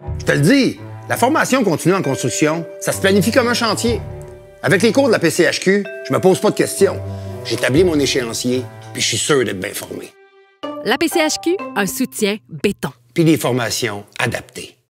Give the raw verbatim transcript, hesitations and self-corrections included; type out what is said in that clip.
Je te le dis, la formation continue en construction, ça se planifie comme un chantier. Avec les cours de la P C H Q, je me pose pas de questions. J'établis mon échéancier, puis je suis sûr d'être bien formé. La P C H Q, un soutien béton. Puis des formations adaptées.